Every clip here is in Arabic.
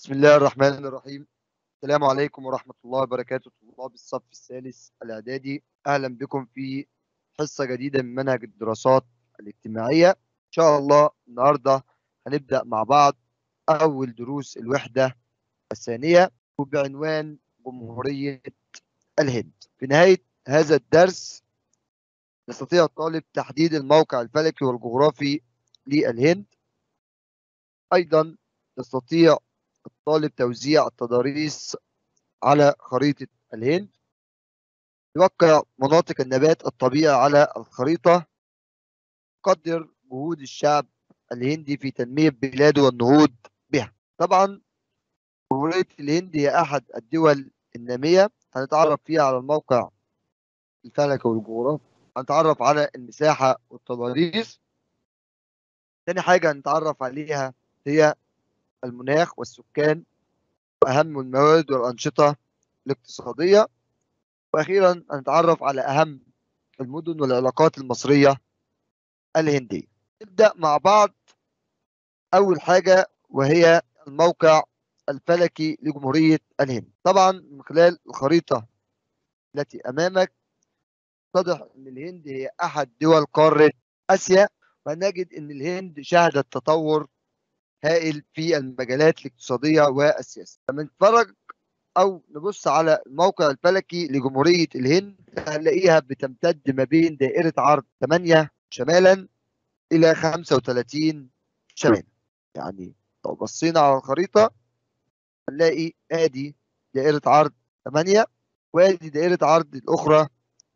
بسم الله الرحمن الرحيم. السلام عليكم ورحمة الله وبركاته، طلاب الصف الثالث الإعدادي. أهلا بكم في حصة جديدة من منهج الدراسات الاجتماعية. إن شاء الله النهاردة هنبدأ مع بعض أول دروس الوحدة الثانية وبعنوان جمهورية الهند. في نهاية هذا الدرس يستطيع الطالب تحديد الموقع الفلكي والجغرافي للهند. أيضا يستطيع الطالب توزيع التضاريس على خريطة الهند، يوقع مناطق النبات الطبيعي على الخريطة، يقدر جهود الشعب الهندي في تنمية بلاده والنهوض بها. طبعا جمهورية الهند هي أحد الدول النامية، هنتعرف فيها على الموقع الفلكي والجغرافي، هنتعرف على المساحة والتضاريس. تاني حاجة هنتعرف عليها هي المناخ والسكان وأهم الموارد والأنشطة الاقتصادية، وأخيرا هنتعرف على أهم المدن والعلاقات المصرية الهندية. نبدأ مع بعض أول حاجة وهي الموقع الفلكي لجمهورية الهند. طبعا من خلال الخريطة التي أمامك تتضح أن الهند هي أحد دول قارة آسيا، ونجد أن الهند شهدت تطور هائل في المجالات الاقتصادية والسياسية. لما نتفرج أو نبص على الموقع الفلكي لجمهورية الهند هنلاقيها بتمتد ما بين دائرة عرض 8 شمالا إلى 35 شمالا. يعني لو بصينا على الخريطة هنلاقي ادي دائرة عرض 8 وادي دائرة عرض الأخرى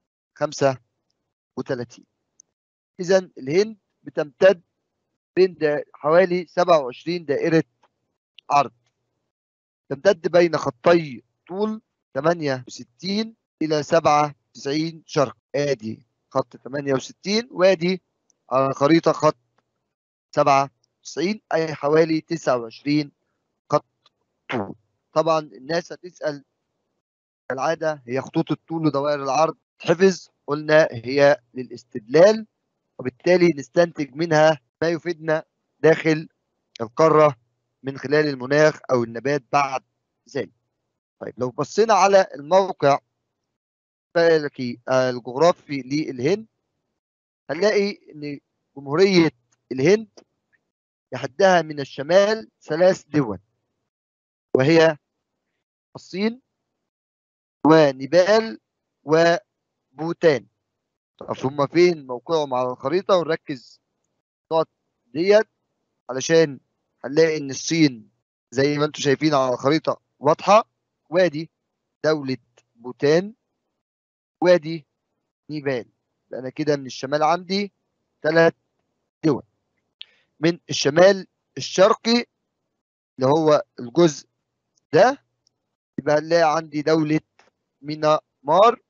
35. إذا الهند بتمتد بين حوالي 27 دائرة عرض، تمتد بين خطي طول 68 إلى 97 شرق. ادي خط 68 وادي على الخريطة خط 97، أي حوالي 29 خط طول. طبعا الناس هتسأل كالعادة، هي خطوط الطول ودوائر العرض حفظ؟ قلنا هي للاستدلال، وبالتالي نستنتج منها ما يفيدنا داخل القارة من خلال المناخ أو النبات بعد ذلك. طيب لو بصينا على الموقع الفلكي الجغرافي للهند هنلاقي أن جمهورية الهند يحدها من الشمال 3 دول، وهي الصين ونيبال وبوتان. طب هما فين موقعهم على الخريطة؟ ونركز النقط ديت علشان هنلاقي ان الصين زي ما انتم شايفين على الخريطة واضحة، وادي دولة بوتان وادي نيبال. انا كده من الشمال عندي 3 دول. من الشمال الشرقي اللي هو الجزء ده يبقى هنلاقي عندي دولة ميانمار.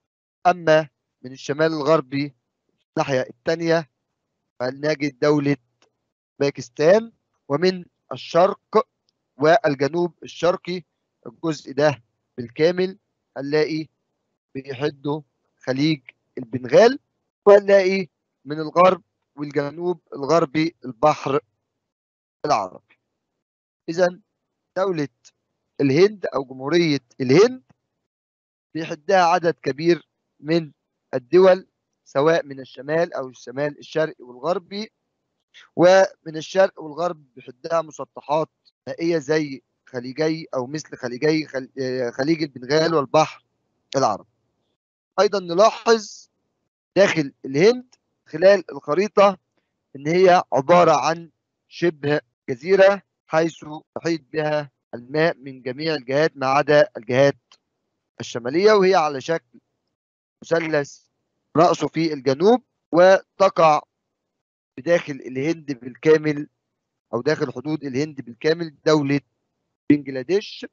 اما من الشمال الغربي الناحية التانية هنجد دولة باكستان. ومن الشرق والجنوب الشرقي الجزء ده بالكامل هنلاقي بيحده خليج البنغال، وهنلاقي من الغرب والجنوب الغربي البحر العربي. إذا دولة الهند أو جمهورية الهند بيحدها عدد كبير من الدول، سواء من الشمال أو الشمال الشرقي والغربي، ومن الشرق والغرب بيحدها مسطحات مائية زي خليجي أو مثل خليج البنغال والبحر العربي. أيضا نلاحظ داخل الهند خلال الخريطة إن هي عبارة عن شبه جزيرة، حيث يحيط بها الماء من جميع الجهات ما عدا الجهات الشمالية، وهي على شكل مثلث رأسه في الجنوب، وتقع بداخل الهند بالكامل أو داخل حدود الهند بالكامل دولة بنجلاديش.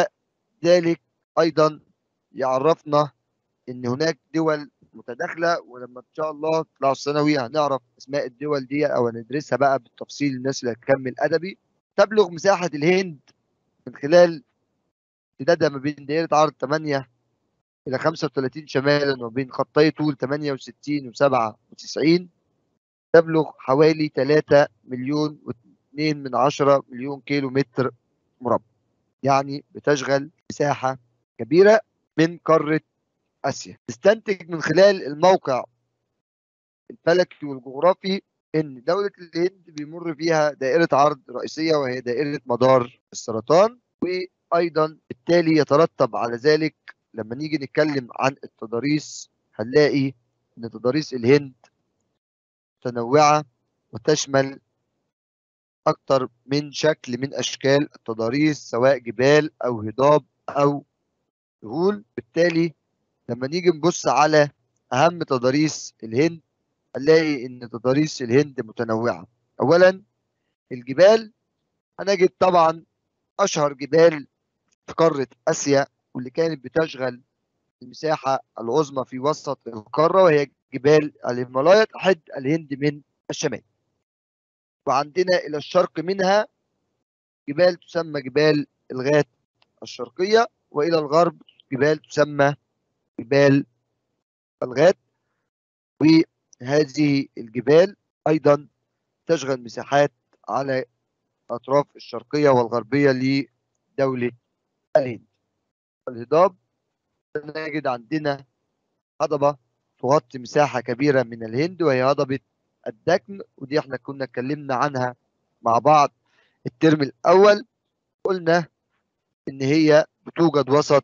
وذلك أيضا يعرفنا إن هناك دول متداخلة، ولما إن شاء الله تطلعوا الثانوي هنعرف أسماء الدول دي أو هندرسها بقى بالتفصيل الناس اللي هتكمل أدبي. تبلغ مساحة الهند من خلال امتدادها ما بين دائرة عرض 8 إلى 35 شمالا وبين خطي طول 68 و97 تبلغ حوالي 3 مليون و2 من 10 مليون كيلو متر مربع. يعني بتشغل مساحة كبيرة من قارة آسيا. نستنتج من خلال الموقع الفلكي والجغرافي إن دولة الهند بيمر فيها دائرة عرض رئيسية وهي دائرة مدار السرطان، وأيضا بالتالي يترتب على ذلك لما نيجي نتكلم عن التضاريس هنلاقي إن تضاريس الهند متنوعة وتشمل أكثر من شكل من أشكال التضاريس سواء جبال أو هضاب أو سهول. بالتالي لما نيجي نبص على أهم تضاريس الهند هنلاقي إن تضاريس الهند متنوعة. أولا الجبال، هنجد طبعا أشهر جبال في قارة آسيا واللي كانت بتشغل المساحة العظمى في وسط القارة وهي جبال الهيمالايا تحد الهند من الشمال، وعندنا إلى الشرق منها جبال تسمى جبال الغات الشرقية، وإلى الغرب جبال تسمى جبال الغات. وهذه الجبال أيضا تشغل مساحات على الأطراف الشرقية والغربية لدولة الهند. الهضاب، نجد عندنا هضبة تغطي مساحة كبيرة من الهند وهي هضبة الدكن، ودي احنا كنا اتكلمنا عنها مع بعض الترم الأول. قلنا إن هي بتوجد وسط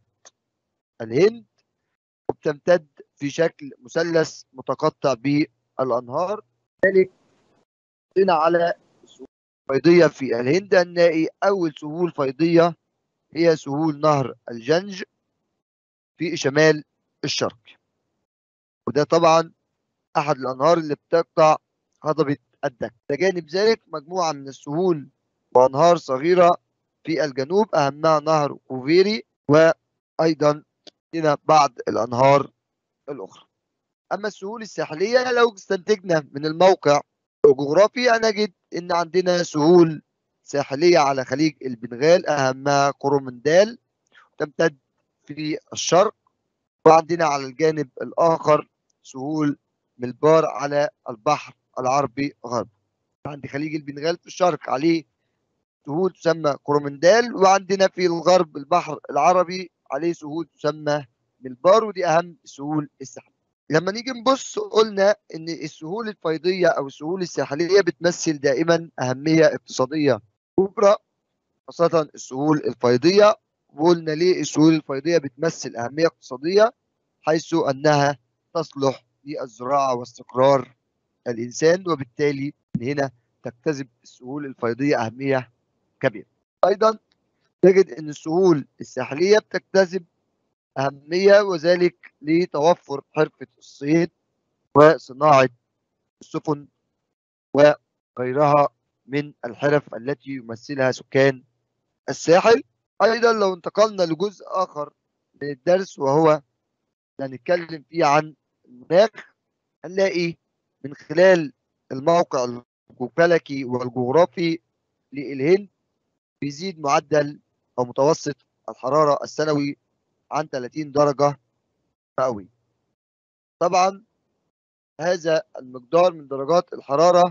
الهند وبتمتد في شكل مثلث متقطع بالأنهار. ذلك هنا على السهول الفيضية في الهند هنلاقي أول سهول فيضية هي سهول نهر الجنج في شمال الشرق، وده طبعا أحد الأنهار اللي بتقطع هضبة الدك. بجانب ذلك مجموعة من السهول وأنهار صغيرة في الجنوب أهمها نهر كوفيري، وأيضا هنا بعض الأنهار الأخرى. أما السهول الساحلية لو استنتجنا من الموقع الجغرافي هنجد إن عندنا سهول ساحلية على خليج البنغال أهمها كورومندال تمتد في الشرق، وعندنا على الجانب الآخر سهول ملبار على البحر العربي غرب. عند خليج البنغال في الشرق عليه سهول تسمى كورومندال، وعندنا في الغرب البحر العربي عليه سهول تسمى ملبار، ودي أهم السهول الساحلية. لما نيجي نبص قلنا ان السهول الفيضيه او السهول الساحليه بتمثل دائما اهميه اقتصاديه كبرى، خاصه السهول الفيضيه. وقلنا ليه السهول الفيضيه بتمثل اهميه اقتصاديه؟ حيث انها تصلح للزراعه واستقرار الانسان، وبالتالي من هنا تكتسب السهول الفيضيه اهميه كبيره. ايضا نجد ان السهول الساحليه بتكتسب اهميه وذلك لتوفر حرفه الصيد وصناعة السفن وغيرها من الحرف التي يمثلها سكان الساحل. أيضا لو انتقلنا لجزء آخر من الدرس وهو هنتكلم فيه عن المناخ، هنلاقي من خلال الموقع الفلكي والجغرافي للهند بيزيد معدل أو متوسط الحرارة السنوي عن 30 درجة مئوية. طبعا هذا المقدار من درجات الحرارة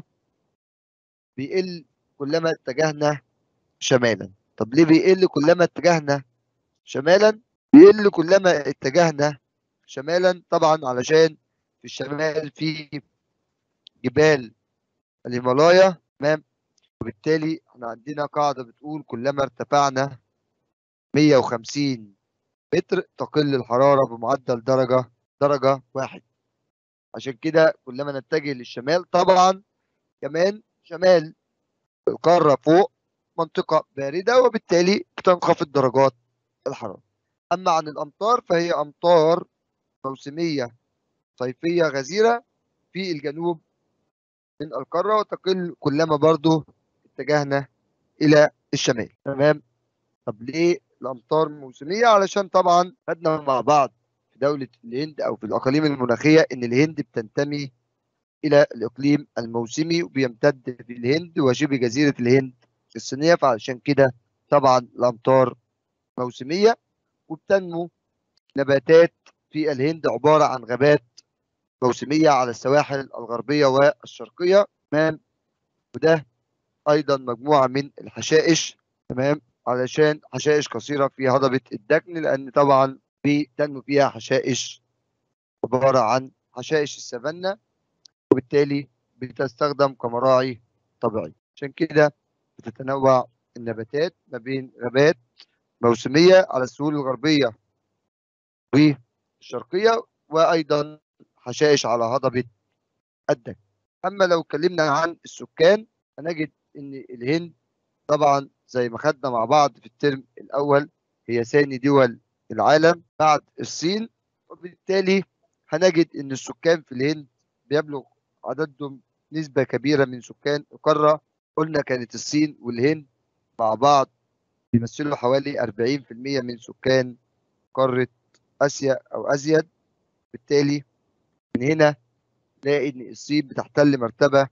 بيقل كلما اتجهنا شمالا. طب ليه بيقل كلما اتجهنا شمالا؟ بيقل كلما اتجهنا شمالا طبعا علشان في الشمال في جبال الهيمالايا، تمام، وبالتالي احنا عندنا قاعدة بتقول كلما ارتفعنا 150 متر تقل الحرارة بمعدل درجة واحد. عشان كده كلما نتجه للشمال طبعا كمان شمال القارة فوق منطقة باردة وبالتالي بتنخفض درجات الحرارة. أما عن الأمطار فهي أمطار موسمية صيفية غزيرة في الجنوب من القارة وتقل كلما برضو اتجهنا إلى الشمال، تمام. طب ليه الأمطار موسمية؟ علشان طبعا خدنا مع بعض في دولة الهند أو في الأقاليم المناخية إن الهند بتنتمي إلى الإقليم الموسمي وبيمتد في الهند وشبه جزيرة الهند الصينية، فعشان كده طبعا الأمطار موسمية. وبتنمو نباتات في الهند عبارة عن غابات موسمية على السواحل الغربية والشرقية، تمام، وده أيضا مجموعة من الحشائش، تمام، علشان حشائش قصيرة في هضبة الدكن، لأن طبعا بتنمو فيها حشائش عبارة عن حشائش السافانا، وبالتالي بتستخدم كمراعي طبيعي. عشان كده بتتنوع النباتات ما بين غابات موسمية على السهول الغربية والشرقية، وأيضا حشائش على هضبة الدكن. أما لو اتكلمنا عن السكان هنجد إن الهند طبعا زي ما خدنا مع بعض في الترم الأول هي ثاني دول العالم بعد الصين، وبالتالي هنجد إن السكان في الهند بيبلغ عددهم نسبة كبيرة من سكان القارة. قلنا كانت الصين والهند مع بعض بيمثلوا حوالي 40% من سكان قارة آسيا أو أزيد. بالتالي من هنا نلاقي إن الصين بتحتل مرتبة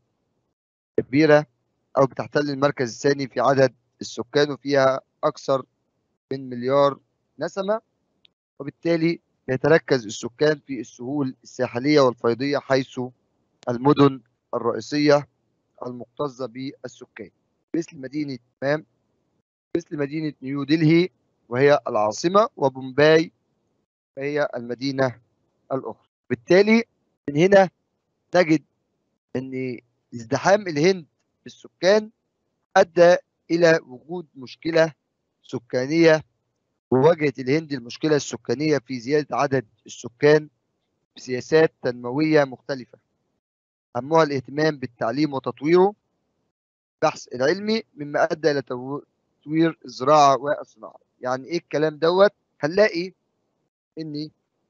كبيرة، أو بتحتل المركز الثاني في عدد السكان، وفيها أكثر من مليار نسمة. وبالتالي يتركز السكان في السهول الساحلية والفيضية، حيث المدن الرئيسية المكتظة بالسكان مثل مدينة مام، مثل مدينة نيو دلهي وهي العاصمة، وبومباي وهي المدينة الأخرى. بالتالي من هنا نجد أن ازدحام الهند بالسكان أدى إلى وجود مشكلة سكانية، وواجهت الهند المشكلة السكانية في زيادة عدد السكان بسياسات تنموية مختلفة، أهمها الاهتمام بالتعليم وتطويره، البحث العلمي، مما أدى إلى تطوير الزراعة والصناعة. يعني إيه الكلام دوت؟ هنلاقي إن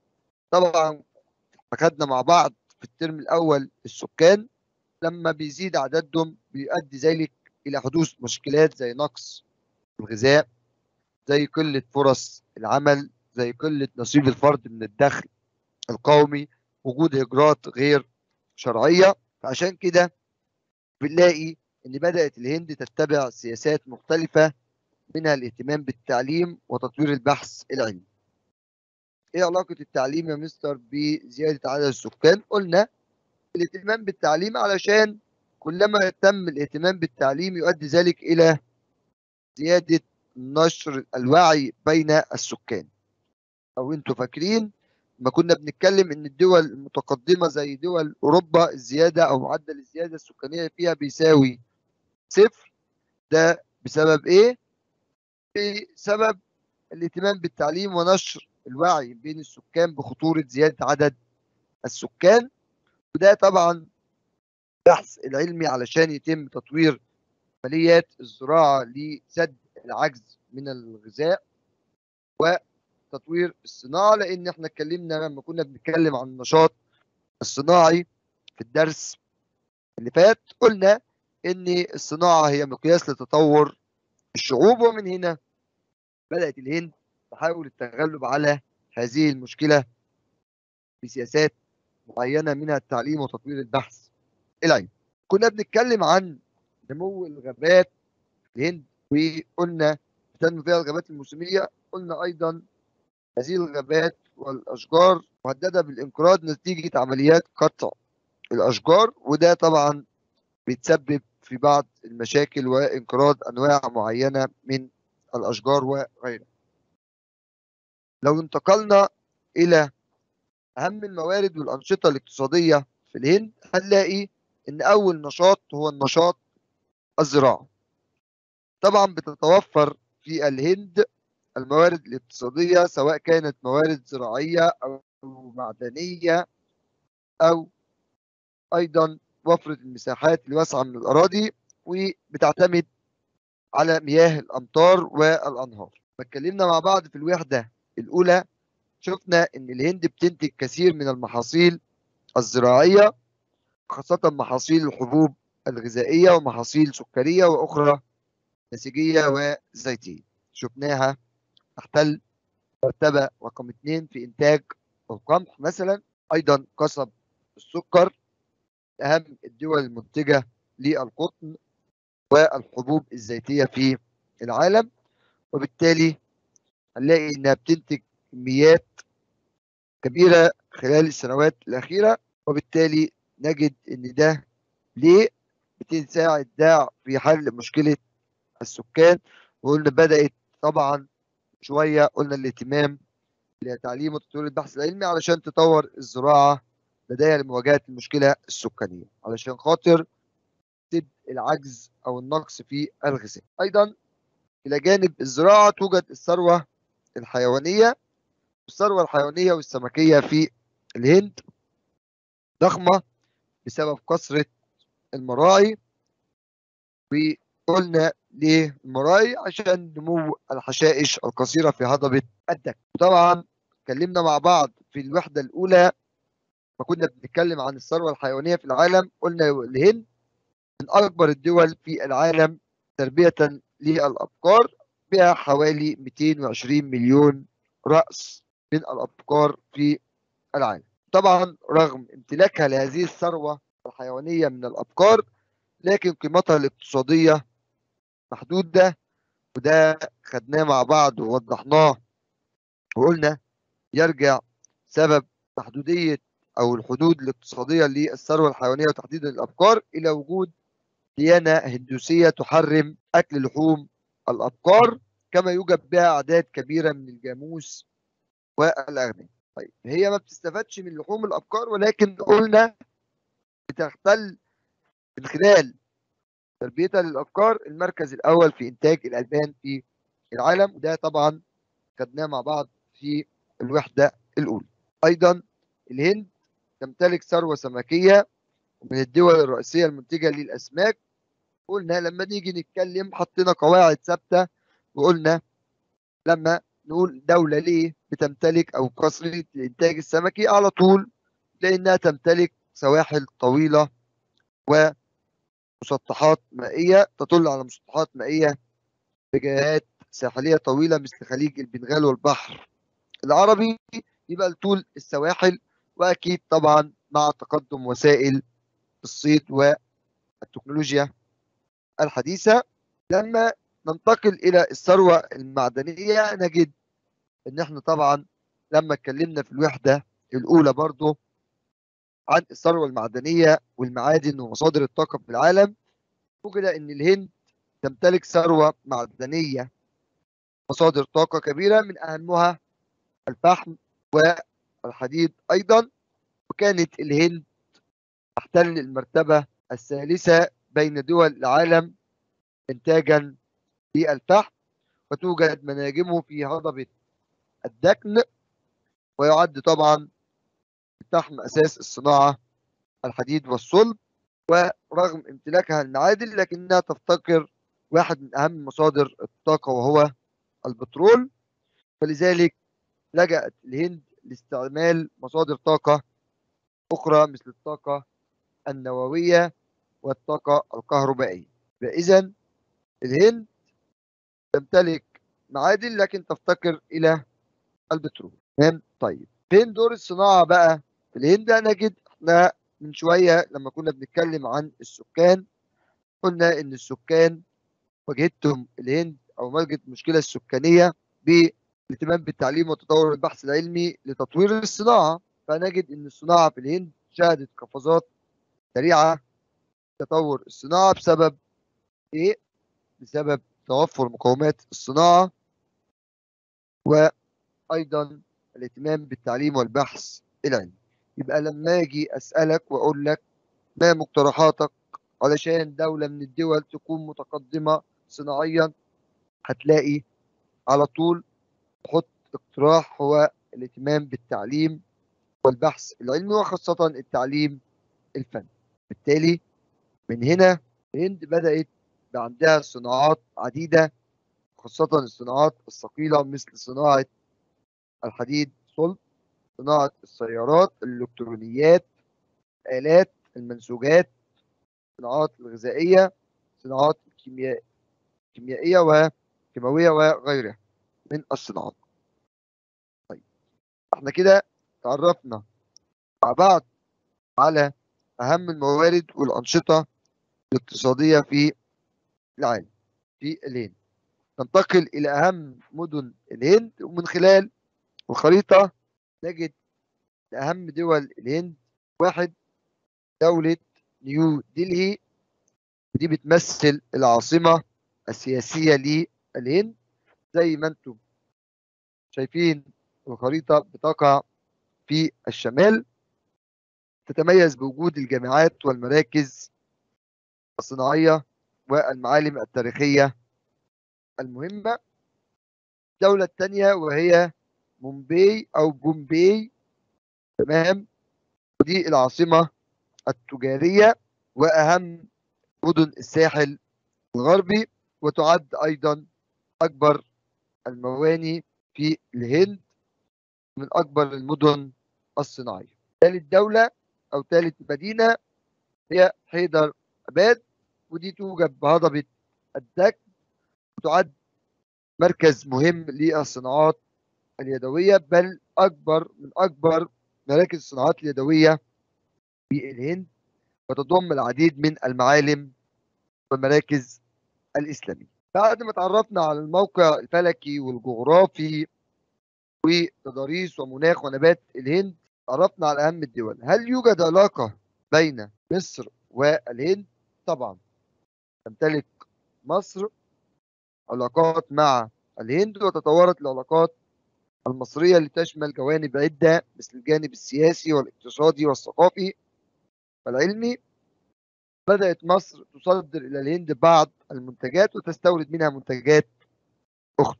طبعا أخدنا مع بعض في الترم الأول السكان لما بيزيد عددهم بيؤدي ذلك إلى حدوث مشكلات زي نقص الغذاء، زي قلة فرص العمل، زي قلة نصيب الفرد من الدخل القومي، وجود هجرات غير شرعية. فعشان كده بنلاقي إن بدأت الهند تتبع سياسات مختلفة، منها الاهتمام بالتعليم وتطوير البحث العلمي. إيه علاقة التعليم يا مستر بزيادة عدد السكان؟ قلنا الاهتمام بالتعليم علشان كلما تم الاهتمام بالتعليم يؤدي ذلك إلى زيادة نشر الوعي بين السكان. أو أنتوا فاكرين ما كنا بنتكلم إن الدول المتقدمة زي دول أوروبا الزيادة أو معدل الزيادة السكانية فيها بيساوي صفر؟ ده بسبب إيه؟ بسبب الاهتمام بالتعليم ونشر الوعي بين السكان بخطورة زيادة عدد السكان. وده طبعا البحث العلمي علشان يتم تطوير عمليات الزراعة لسد العجز من الغذاء، وتطوير الصناعة، لأن احنا اتكلمنا لما كنا بنتكلم عن النشاط الصناعي في الدرس اللي فات، قلنا إن الصناعة هي مقياس لتطور الشعوب. ومن هنا بدأت الهند تحاول التغلب على هذه المشكلة بسياسات معينة، منها التعليم وتطوير البحث العلمي. كنا بنتكلم عن نمو الغابات في الهند، وقلنا تنمو فيها الغابات الموسمية. قلنا أيضا هذه الغابات والأشجار مهددة بالانقراض نتيجة عمليات قطع الأشجار، وده طبعا بيتسبب في بعض المشاكل وانقراض أنواع معينة من الأشجار وغيرها. لو انتقلنا إلى أهم الموارد والأنشطة الاقتصادية في الهند هنلاقي إن أول نشاط هو النشاط الزراعي. طبعا بتتوفر في الهند الموارد الاقتصادية، سواء كانت موارد زراعية أو معدنية، أو أيضا وفرة المساحات الواسعة من الأراضي، وبتعتمد على مياه الأمطار والأنهار. اتكلمنا مع بعض في الوحدة الأولى، شفنا إن الهند بتنتج كثير من المحاصيل الزراعية، خاصة محاصيل الحبوب الغذائية ومحاصيل سكرية وأخرى نسيجية وزيتية. شفناها تحتل مرتبة رقم 2 في إنتاج القمح مثلا. أيضا قصب السكر، أهم الدول المنتجة للقطن والحبوب الزيتية في العالم. وبالتالي هنلاقي إنها بتنتج كميات كبيرة خلال السنوات الأخيرة، وبالتالي نجد إن ده ليه بتساعد ده في حل مشكلة السكان، وقلنا بدأت طبعا شوية، قلنا الاهتمام لتعليم وتطوير البحث العلمي علشان تطور الزراعة بداية لمواجهة المشكلة السكانية، علشان خاطر تسد العجز أو النقص في الغذاء. أيضا إلى جانب الزراعة توجد الثروة الحيوانية. الثروة الحيوانية والسمكية في الهند ضخمة بسبب كثرة المراعي. وقلنا ليه المراعي؟ عشان نمو الحشائش القصيرة في هضبة الدك. طبعا اتكلمنا مع بعض في الوحدة الأولى ما كنا بنتكلم عن الثروة الحيوانية في العالم، قلنا الهند من أكبر الدول في العالم تربية للأبقار، بها حوالي 220 مليون رأس من الأبقار في العالم. طبعا رغم امتلاكها لهذه الثروة الحيوانية من الأبقار، لكن قيمتها الاقتصادية محدودة، وده خدناه مع بعض ووضحناه وقلنا يرجع سبب محدودية أو الحدود الاقتصادية للثروة الحيوانية وتحديدا الأبقار إلى وجود ديانة هندوسية تحرم أكل لحوم الأبقار، كما يوجد بها أعداد كبيرة من الجاموس والأغنام. طيب هي ما بتستفادش من لحوم الأبقار، ولكن قلنا بتحتل من خلال تربيتها للأبقار المركز الأول في إنتاج الألبان في العالم، وده طبعا خدناه مع بعض في الوحدة الأولى. أيضا الهند تمتلك ثروة سمكية من الدول الرئيسية المنتجة للأسماك. قلنا لما نيجي نتكلم حطينا قواعد ثابتة، وقلنا لما نقول دولة ليه بتمتلك أو كثرة الإنتاج السمكي على طول لأنها تمتلك سواحل طويلة ومسطحات مائية تطل على مسطحات مائية بجهات ساحلية طويلة مثل خليج البنغال والبحر العربي، يبقى لطول السواحل. وأكيد طبعا مع تقدم وسائل الصيد والتكنولوجيا الحديثة. لما ننتقل إلى الثروة المعدنية نجد إن إحنا طبعا لما اتكلمنا في الوحدة الأولى برضو عن الثروة المعدنية والمعادن ومصادر الطاقة في العالم، وجد إن الهند تمتلك ثروة معدنية مصادر طاقة كبيرة من أهمها الفحم والحديد أيضا. وكانت الهند تحتل المرتبة الثالثة بين دول العالم إنتاجا للفحم، وتوجد مناجمه في هضبة الدكن، ويعد طبعا الفحم أساس الصناعة الحديد والصلب. ورغم امتلاكها المعادن لكنها تفتقر واحد من أهم مصادر الطاقة وهو البترول، فلذلك لجأت الهند لاستعمال مصادر طاقة أخرى مثل الطاقة النووية والطاقة الكهربائية. فإذا الهند تمتلك معادن لكن تفتقر إلى البترول. تمام. طيب فين دور الصناعة بقى في الهند؟ نجد احنا من شوية لما كنا بنتكلم عن السكان قلنا إن السكان واجهتهم الهند أو واجهت المشكلة السكانية بالاهتمام بالتعليم وتطور البحث العلمي لتطوير الصناعة. فنجد إن الصناعة في الهند شهدت قفزات سريعة تطور الصناعة بسبب إيه؟ بسبب توفر مقومات الصناعة، وأيضا الاهتمام بالتعليم والبحث العلمي. يبقى لما أجي أسألك وأقول لك ما مقترحاتك علشان دولة من الدول تكون متقدمة صناعيا، هتلاقي على طول تحط اقتراح هو الاهتمام بالتعليم والبحث العلمي وخاصة التعليم الفني. بالتالي من هنا الهند بدأت بقى عندها صناعات عديدة، خاصة الصناعات الثقيلة مثل صناعة الحديد صلب، صناعة السيارات، الإلكترونيات، الآلات، المنسوجات، الصناعات الغذائية، صناعات كيميائية وكيماوية وغيرها من الصناعات. طيب احنا كده تعرفنا مع بعض على أهم الموارد والأنشطة الاقتصادية في العالم في الهند. ننتقل إلى أهم مدن الهند، ومن خلال الخريطة نجد أهم دول الهند. واحد، دولة نيو دلهي، ودي بتمثل العاصمة السياسية الهند. زي ما انتم شايفين الخريطة بتقع في الشمال، تتميز بوجود الجامعات والمراكز الصناعية والمعالم التاريخية المهمة. الدولة الثانية وهي مومباي أو بومباي، تمام، ودي العاصمة التجارية وأهم مدن الساحل الغربي، وتعد أيضا أكبر المواني في الهند، من أكبر المدن الصناعية. ثالث دولة أو ثالث مدينة هي حيدر أباد، ودي توجد بهضبة الدك، وتعد مركز مهم للصناعات اليدوية، بل من أكبر مراكز الصناعات اليدوية في الهند، وتضم العديد من المعالم والمراكز الإسلامية. بعد ما تعرفنا على الموقع الفلكي والجغرافي وتضاريس ومناخ ونبات الهند، عرفنا على أهم الدول. هل يوجد علاقة بين مصر والهند؟ طبعا تمتلك مصر علاقات مع الهند، وتطورت العلاقات المصرية لتشمل جوانب عدة مثل الجانب السياسي والاقتصادي والثقافي والعلمي. بدأت مصر تصدر إلى الهند بعض المنتجات وتستورد منها منتجات أخرى.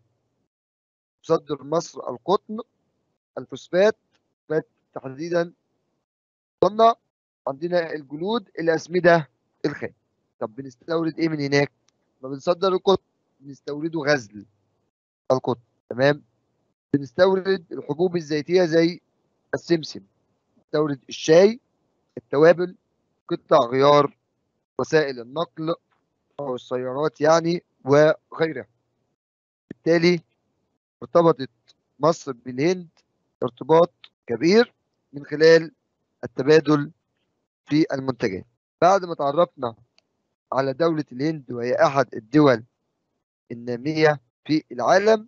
تصدر مصر القطن، الفوسفات تحديدا، قلنا عندنا الجلود، الأسمدة، الخام. طب بنستورد إيه من هناك؟ ما بنصدر القطن، بنستورده غزل القطن، تمام. بنستورد الحبوب الزيتية زي السمسم، نستورد الشاي، التوابل، قطع غيار وسائل النقل أو السيارات يعني، وغيرها. بالتالي ارتبطت مصر بالهند ارتباط كبير من خلال التبادل في المنتجات. بعد ما تعرفنا على دولة الهند وهي أحد الدول النامية في العالم،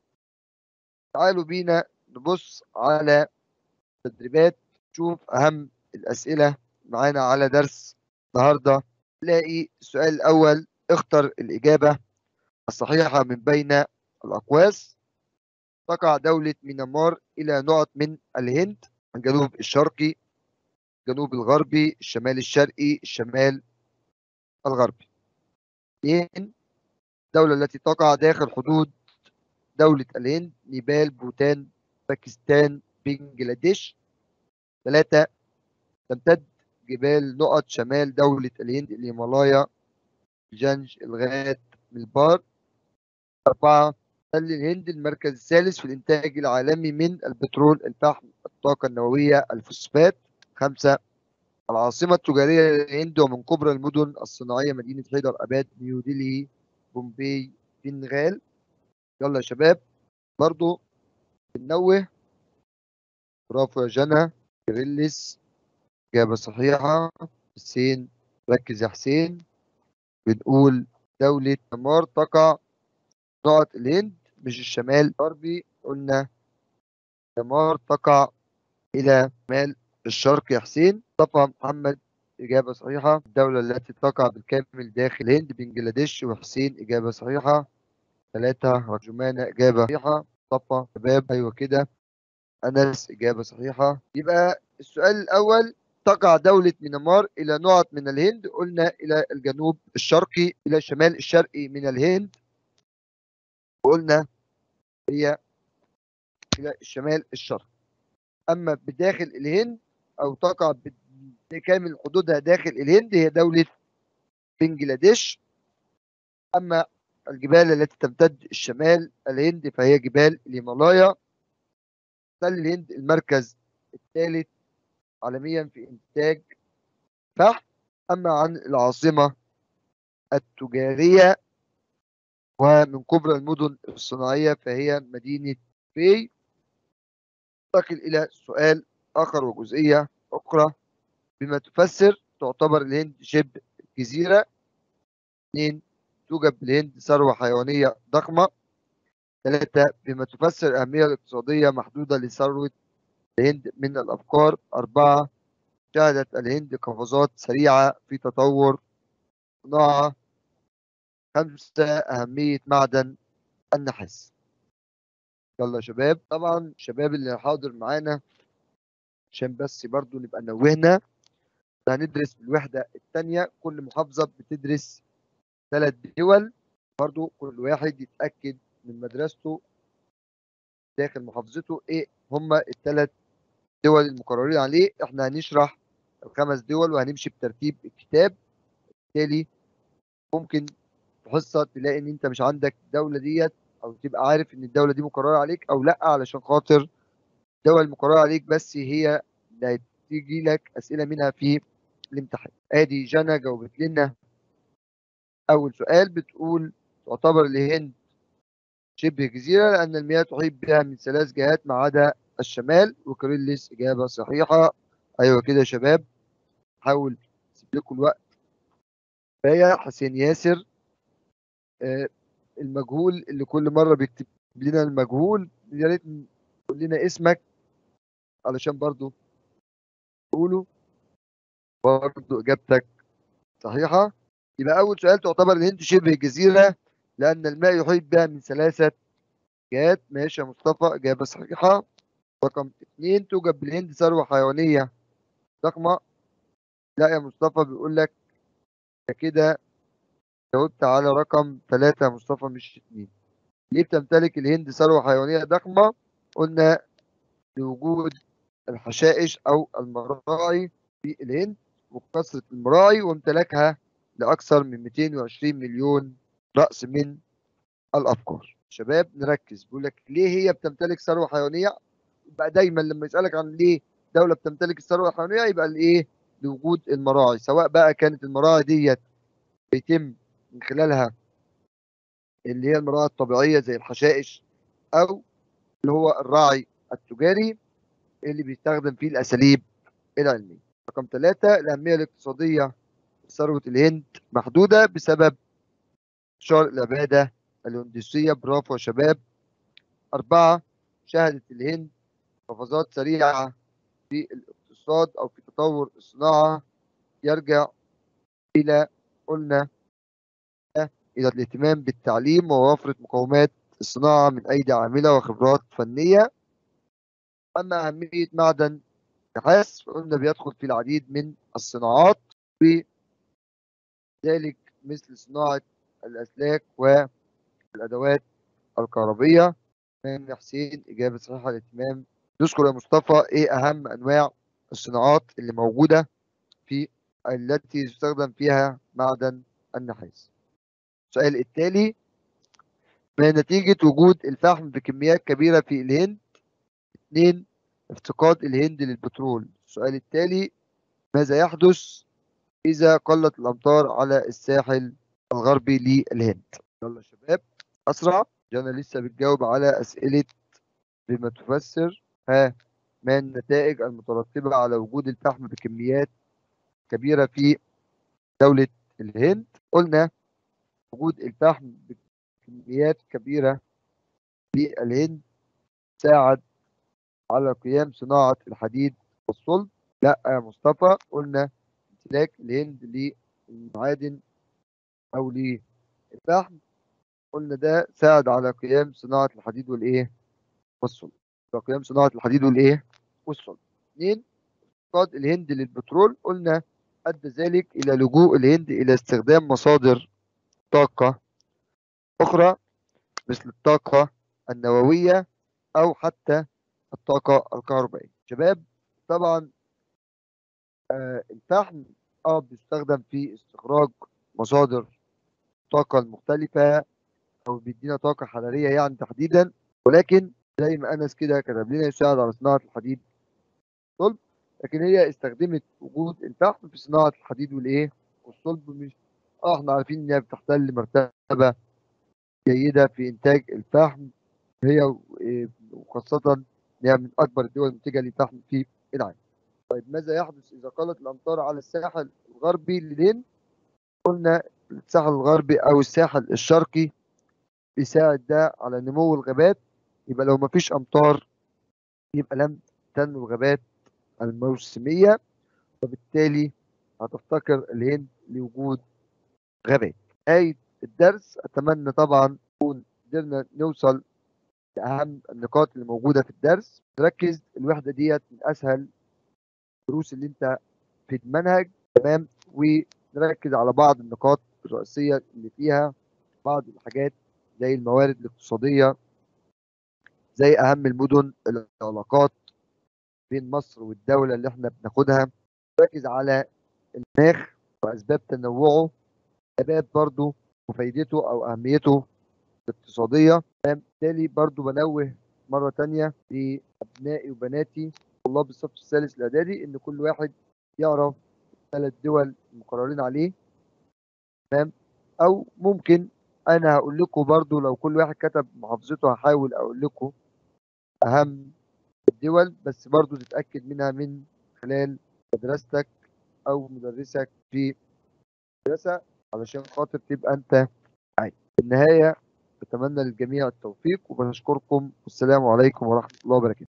تعالوا بينا نبص على تدريبات، نشوف أهم الأسئلة معانا على درس النهاردة. نلاقي السؤال الأول: اختر الإجابة الصحيحة من بين الأقواس. تقع دولة ميانمار إلى نقط من الهند: الجنوب الشرقي، الجنوب الغربي، الشمال الشرقي، الشمال الغربي. اثنين: الدولة التي تقع داخل حدود دولة الهند: نيبال، بوتان، باكستان، بنجلاديش. ثلاثة: تمتد جبال نقط شمال دولة الهند: الهيمالايا، الجنج، الغات، ملبار. أربعة: تحتل الهند المركز الثالث في الإنتاج العالمي من البترول، الفحم، الطاقة النووية، الفوسفات. خمسة: العاصمة التجارية للهند ومن كبرى المدن الصناعية مدينة حيدر أباد، نيو ديلي، بومباي، بنغال. يلا يا شباب، برضو بننوه. برافو يا جنى، كريلس، إجابة صحيحة. حسين، ركز يا حسين. بنقول دولة ميانمار تقع نقط الهند مش الشمال الغربي، قلنا ميانمار تقع إلى شمال الشرق يا حسين. مصطفى محمد، إجابة صحيحة. الدولة التي تقع بالكامل داخل الهند بنجلاديش. وحسين إجابة صحيحة. ثلاثة رجمانة، إجابة صحيحة. مصطفى شباب، أيوة كده. أنس، إجابة صحيحة. يبقى السؤال الأول: تقع دولة ميانمار إلى نقط من الهند، قلنا إلى الجنوب الشرقي، إلى الشمال الشرقي من الهند، وقلنا هي إلى الشمال الشرقي. أما بداخل الهند أو تقع بكامل حدودها داخل الهند هي دولة بنجلاديش. أما الجبال التي تمتد الشمال الهند فهي جبال الهيمالايا. تحتل الهند المركز الثالث عالميا في إنتاج فحم. أما عن العاصمة التجارية ومن كبرى المدن الصناعية فهي مدينة بي. ننتقل إلى سؤال آخر وجزئية أخرى: بما تفسر تعتبر الهند شبه جزيرة. 2: توجد بالهند ثروة حيوانية ضخمة. 3: بما تفسر الأهمية الاقتصادية محدودة لثروة الهند من الأبقار. 4: شهدت الهند قفزات سريعة في تطور صناعة. 5: أهمية معدن النحاس. يلا يا شباب، طبعا الشباب اللي حاضر معانا عشان بس برضو نبقى نوهنا، هندرس في الوحدة الثانية كل محافظة بتدرس 3 دول، برضو كل واحد يتأكد من مدرسته داخل محافظته ايه هما ال3 دول المقررين عليه. احنا هنشرح ال5 دول وهنمشي بترتيب الكتاب، بالتالي ممكن في حصة تلاقي ان انت مش عندك الدولة ديت، او تبقى عارف ان الدولة دي مقررة عليك او لا، علشان خاطر الدول المقررة عليك بس هي اللي هتيجي لك اسئلة منها في الامتحان. ادي جنى جاوبت لنا اول سؤال، بتقول تعتبر الهند شبه جزيرة لأن المياه تحيط بها من 3 جهات ما عدا الشمال. وكريلس إجابة صحيحة. أيوة كده يا شباب، حاول أسيب لكم الوقت. فهي حسين ياسر، المجهول اللي كل مرة بيكتب لنا المجهول، يا ريت تقول لنا اسمك علشان برضو تقوله. برضو إجابتك صحيحة. يبقى أول سؤال، تعتبر الهند شبه جزيرة لأن الماء يحيط بها من 3 جهات. ماشي يا مصطفى، إجابة صحيحة. رقم 2، توجد بالهند ثروة حيوانية ضخمة. لا يا مصطفى، بيقول لك أنت كده جاوبت على رقم 3 يا مصطفى مش 2. ليه بتمتلك الهند ثروة حيوانية ضخمة؟ قلنا لوجود الحشائش أو المراعي في الهند وكثرة المراعي وامتلاكها لأكثر من 220 مليون رأس من الأبقار. شباب نركز، بيقول لك ليه هي بتمتلك ثروة حيوانية. يبقى دايما لما يسألك عن ليه دولة بتمتلك الثروة الحيوانية يبقى الإيه؟ لوجود المراعي، سواء بقى كانت المراعي ديت بيتم من خلالها اللي هي المراعي الطبيعية زي الحشائش، أو اللي هو الراعي التجاري اللي بيستخدم فيه الأساليب العلمية. رقم 3، الأهمية الاقتصادية لثروة الهند محدودة بسبب انتشار العبادة الهندوسية. برافو يا شباب. 4، شهدت الهند قفزات سريعة في الاقتصاد أو في تطور الصناعة، يرجع إلى، قلنا، إلى الاهتمام بالتعليم ووفرة مقومات الصناعة من أيدي عاملة وخبرات فنية. أما أهمية معدن النحاس فقلنا بيدخل في العديد من الصناعات، وذلك مثل صناعة الأسلاك والأدوات الكهربية. تمام حسين، إجابة صحيحة. الاهتمام. نذكر يا مصطفى إيه أهم أنواع الصناعات اللي موجودة في التي يستخدم فيها معدن النحاس. السؤال التالي، ما نتيجة وجود الفحم بكميات كبيرة في الهند؟ 2، افتقاد الهند للبترول. السؤال التالي، ماذا يحدث إذا قلت الأمطار على الساحل الغربي للهند؟ يلا يا شباب أسرع، جانا لسه بتجاوب على أسئلة بما تفسر. ما النتائج المترتبة على وجود الفحم بكميات كبيرة في دولة الهند؟ قلنا وجود الفحم بكميات كبيرة في الهند ساعد على قيام صناعة الحديد والصلب. لا يا مصطفى، قلنا امتلاك الهند للمعادن أو للفحم، قلنا ده ساعد على قيام صناعة الحديد والإيه والصلب. على قيام صناعة الحديد والإيه والصلب. 2، افتقاد الهند للبترول، قلنا أدى ذلك إلى لجوء الهند إلى استخدام مصادر طاقة أخرى مثل الطاقة النووية أو حتى الطاقة الكهربائية. شباب طبعا الفحم بيستخدم في استخراج مصادر الطاقة المختلفة، أو بيدينا طاقة حرارية يعني تحديدا، ولكن زي ما أنس كده كتب لنا يساعد على صناعة الحديد والصلب. لكن هي استخدمت وجود الفحم في صناعة الحديد والإيه والصلب. مش احنا عارفين إنها بتحتل مرتبة جيدة في إنتاج الفحم، هي وخاصة إنها من أكبر الدول المنتجة للفحم في العالم. طيب ماذا يحدث إذا قلت الأمطار على الساحل الغربي للهند؟ قلنا الساحل الغربي أو الساحل الشرقي بيساعد ده على نمو الغابات. يبقى لو مفيش أمطار يبقى لم تنمو الغابات الموسمية، وبالتالي هتفتقر الهند لوجود غابات. نهاية الدرس، أتمنى طبعا تكون قدرنا نوصل لأهم النقاط اللي موجودة في الدرس. نركز الوحدة ديت من أسهل الدروس اللي أنت في المنهج، تمام، ونركز على بعض النقاط الرئيسية اللي فيها، بعض الحاجات زي الموارد الاقتصادية، زي أهم المدن، العلاقات بين مصر والدولة اللي احنا بناخدها. نركز على المناخ وأسباب تنوعه، أسباب برضه وفايدته أو أهميته الاقتصادية. بالتالي برضو بنوه مرة تانية لأبنائي وبناتي طلاب الصف الثالث الإعدادي إن كل واحد يعرف 3 دول المقررين عليه، تمام. أو ممكن أنا هقول لكم برضو لو كل واحد كتب محافظته هحاول أقول لكم أهم الدول، بس برضو تتأكد منها من خلال مدرستك أو مدرسك في المدرسة علشان خاطر تبقى أنت عايز. في النهاية بتمنى للجميع التوفيق وبشكركم، والسلام عليكم ورحمة الله وبركاته.